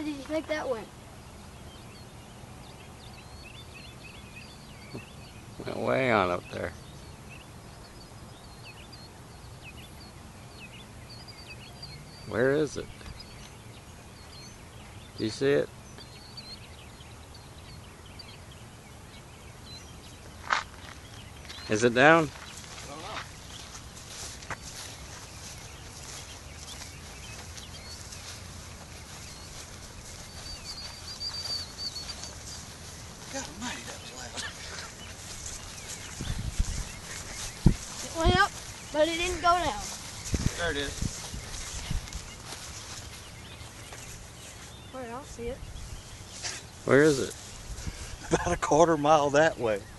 high did you think that went? Went way on up there. Where is it? Do you see it? Is it down? I don't know. God almighty, that was loud. It went up, but it didn't go down. There it is. Where? I don't see it. Where is it? About a quarter mile that way.